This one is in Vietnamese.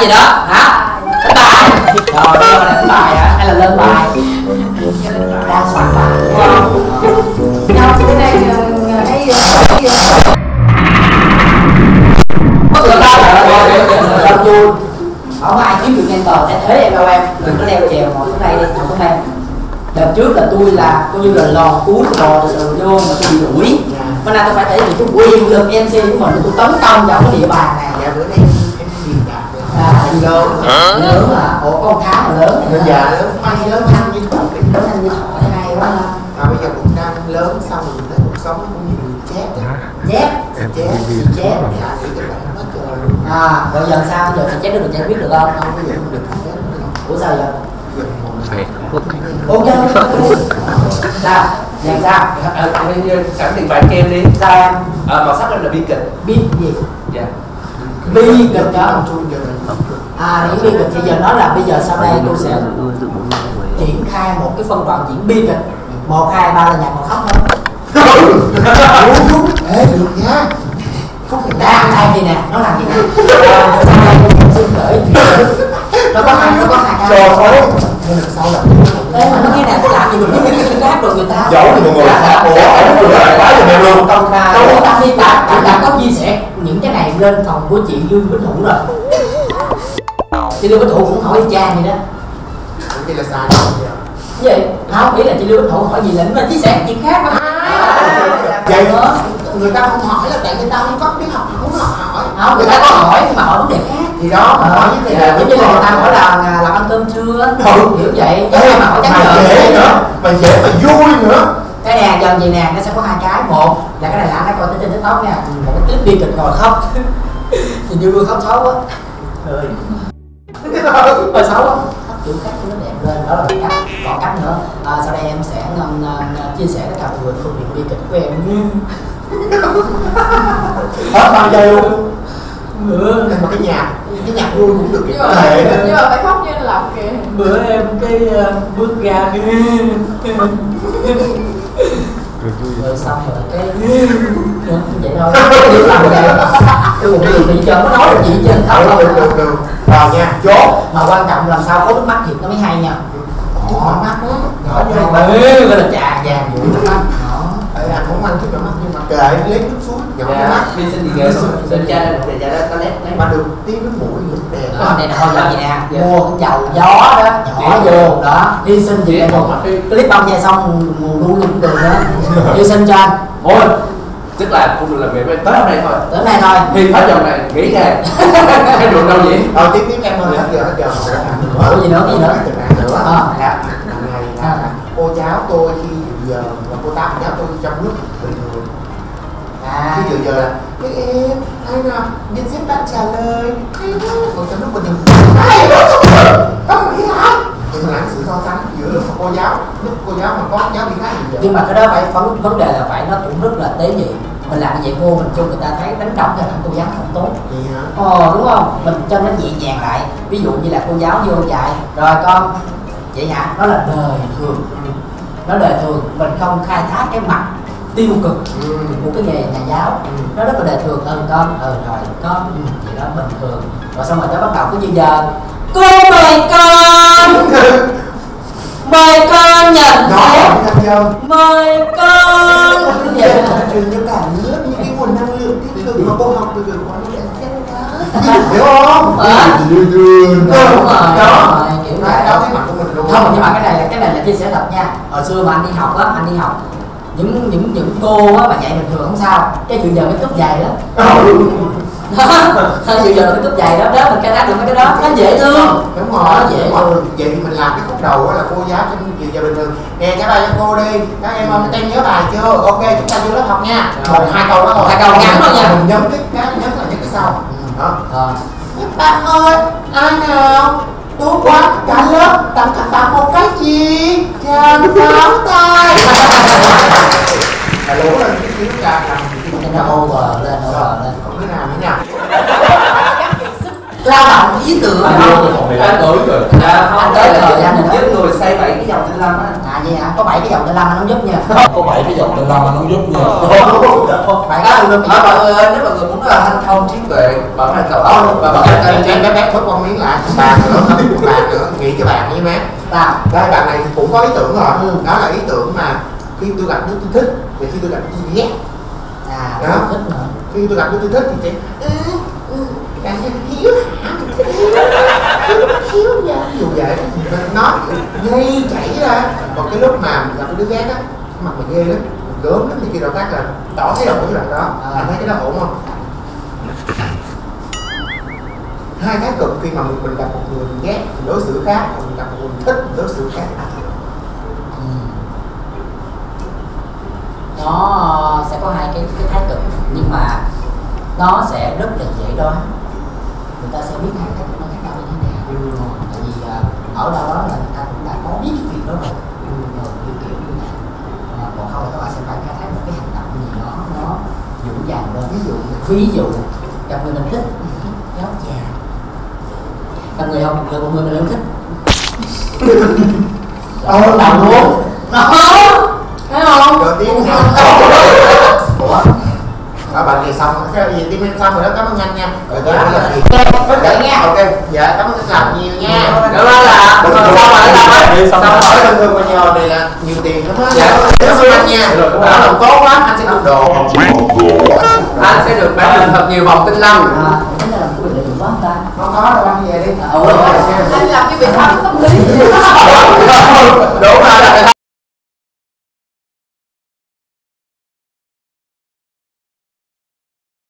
gì đó hả? Đánh bài. Rồi đây là đánh bài hả hay là lên bài? Đang soạn bài đúng không? Đâu bữa nay thấy Mất được đâu rồi đâu vui. Không có ai kiếm được ngang tờ thế thế em đâu em. Đừng có leo trèo ngồi xuống đây đi, không có em. Đợt trước là tôi là coi như là lò cuốn lò từ vô mà tôi bị đuổi. Bữa nay tôi phải thể hiện cái quyền lực MC của mình, tôi tấn công vào cái địa bàn này. Dạ bữa nay em đi Lớn lớn là ủa con tháo mà lớn dạ dạ lớn may lớn nhanh như thọ lớn nhanh như thọ thế này quá. bây giờ cũng đang lớn xong rồi thấy cuộc sống nó cũng như chết Dép chết dạ thì các bạn hết trời luôn rồi giờ sao giờ thì chết được chết biết được không? không bây giờ không được không chết nữa Ủa sao vậy? gần Ok sao làm sao sẵn tiền bài kem đi. sao em Màu sắc là bi kịch. biết gì Dạ. bi kịch đó không chui giờ những bi kịch thì giờ nói là bây giờ sau đây tôi sẽ triển khai một cái phân đoạn diễn bi kịch 1, 2, 3 là nhạc một khóc thôi. đúng ê được nha Không người ta làm gì nè, nó làm gì nè. Sau đây em xin gửi nó có hai cái. trời ơi nhưng lần sau là Ê mà nó nghe nè, tôi làm gì được cái cái hát rồi người ta. giấu thì mọi người ủa quá rồi mẹ luôn Công khai. Tôi ta đi bạn đã có chia sẻ những cái này lên phòng của chị Lương Bích Hữu rồi. Chị Lương Bích Hữu cũng hỏi cha gì đó. cũng như là sai rồi Cái gì? Không, nghĩ là chị Lương Bích Hữu hỏi gì lĩnh mà chia sẻ chuyện khác mà. vậy người ta không hỏi là tại người ta không có biết học không hỏi Không, người ta có hỏi nhưng mà hỏi vấn đề khác. thì đó hỏi như thế Giống như là người ta hỏi là làm ăn cơm chưa? Kiểu vậy. Chứ mà hỏi trắng mà trợn dễ nữa mà dễ mà vui nữa. cái nè giờ gì nè, nó sẽ có hai cái. Một là cái này là anh đã coi trên TikTok nha, một cái clip bi kịch ngồi khóc thì như vừa khóc xấu á rồi xấu á khóc kiểu khác cho nó đẹp lên, đó là một cách. Còn cách nữa sau đây em sẽ chia sẻ tất cả mọi người phương tiện bi kịch của em hết bao giây luôn mà cái nhạc vui cũng được nhưng kệ mà phải khóc như là lọc kìa. bữa em cái bước ra cái rồi xong rồi cái vậy thôi điều làm vậy tôi cũng được bị chờ có nói được gì trên không được rồi nha chốt mà quan trọng làm sao có nước mắt thì nó mới hay nha. chút mắt đó Nhỏ như gọi là trà vàng mũi nước mắt đó. anh không ăn chút mắt nhưng mà kệ lấy nước suối nhỏ nước mắt Đi xin gì kìa. Xin cha để cha đó toilet. mà được tiếng nước mũi nước đẹp Này thôi giờ gì nè, mua cái dầu gió đó nhỏ vô đó đi xin gì một clip băng về xong nguồn đu luôn đường đó đi xin cho anh. Ôi, tức là cũng được làm việc với tới hôm nay thôi. Tới nay thôi Thì phải dòng này nghỉ hè. Cái đường đâu vậy? rồi tiếp em thôi hết giờ Ủa gì nữa, gì nữa? là này là cô cháu tôi khi giờ là cô tám cháu tôi trong lúc bình thường khi giờ là cái em ai nào nhân xếp bạn trả lời còn trong lúc bình thường ai đó không nghĩ hả thì mình làm sự so sánh giữa lúc cô giáo mà có giáo viên khác gì nhưng mà cái đó phải vấn đề là phải nó cũng rất là tế nhị. Mình làm như vậy vô mình cho người ta thấy đánh đồng cái thằng cô giáo không tốt đúng không, mình cho nó nhẹ nhàng lại. Ví dụ như là cô giáo vô dạy rồi con vậy hả, nó là đời thường, nó đời thường, mình không khai thác cái mặt tiêu cực của cái nghề nhà giáo. Nó rất là đời thường. Con rồi con vậy đó bình thường. Rồi xong rồi tới bắt đầu cái như giờ cô mời con nhận xét mời con vậy truyền cho cả nước những cái nguồn năng lượng tích cực mà cô học được quá nó sẽ hiểu không? Đúng rồi kiểu đó cái mặt của mình luôn. Không, nhưng mà cái này là chia sẻ thật nha. Hồi xưa mà anh đi học những cô á mà dạy bình thường không sao, cái chuyện giờ mới cúp giày đó chuyện giờ mới cúp giày đó mình khai thác được mấy cái đó nó dễ thương. Đúng rồi dễ thương. Vậy thì mình làm cái khúc đầu là cô giáo cho chuyện giờ bình thường nè trả bài cho cô đi các em ơi, các em nhớ bài chưa, ok chúng ta vô lớp học nha. Một hai câu đó thôi, hai câu ngắn thôi nha, mình nhấn cái sau đó. Bạn ơi ai nào tốt quá cả lớp tặng cả bạn một cái gì chàng pháo tay là lố lên cái xíu ra làm nó over lên còn cái nào nữa nha lao động ý tưởng. Anh tới rồi. Anh tới thời gian này đó. Giúp người xây 7 cái dòng tinh lâm á. À vậy hả? Có 7 cái dòng tinh lâm anh không giúp nha. Có 7 cái dòng tinh lâm anh không giúp nha. Bảy cái dòng tinh lâm. Mọi người ơi, nếu mọi người muốn là hanh thông trí tuệ bằng hành cầu và bằng Em bé thốt con miếng lại bàn nữa nghĩ cho bạn với má. Đây bạn này cũng có ý tưởng rồi. Đó là ý tưởng mà khi tôi gặp đứa tôi thích thì khi tôi gặp đứa tôi ghét. Đó. Thích nữa. Khi tôi gặp đứa tôi thích thì bạn sẽ hiếu dù vậy nó gây chảy ra. Còn cái lúc mà gặp đứa ghét á, mặt mày ghê lắm, gớm lắm thì khi động tác là tỏ thái độ với bạn đó. Anh thấy cái đó ổn không? Hai thái cực khi mà mình gặp một người mình ghét mình đối xử khác, còn mình gặp một người mình thích mình đối xử khác. Nó sẽ có hai cái thái cực nhưng mà nó sẽ rất là dễ đoán, người ta sẽ biết hai thái cực nó khác nhau như thế nào. Tại vì ở đâu đó là người ta cũng đã có biết cái việc đó rồi, kiểu như này. Còn không thì các bạn sẽ phải khai thác một cái hành động gì đó nó dũng dàng lên. Ví dụ gặp người mình thích giáo già, gặp người không gặp một người mình không thích làm luôn đó, thấy không? Đầu tiên nha. Ủa? Bạn này xong cái gì tim xong rồi đó, cảm ơn anh nha. Rồi tôi là gì? Có thể nghe. Ok, dạ cảm ơn anh làm nhiều nha. Đó là xong rồi Xong rồi bình thường mà nhờ này là nhiều tiền lắm á. Dạ. Cảm ơn anh nha. Đó làm tốt quá, anh sẽ được đồ. anh sẽ được bán mình thật nhiều vòng tinh lâm. Tính là làm cái việc lợi dụng quá không ta? Không có đâu, anh về đi. Anh làm cái việc thắng tâm lý. Đúng rồi.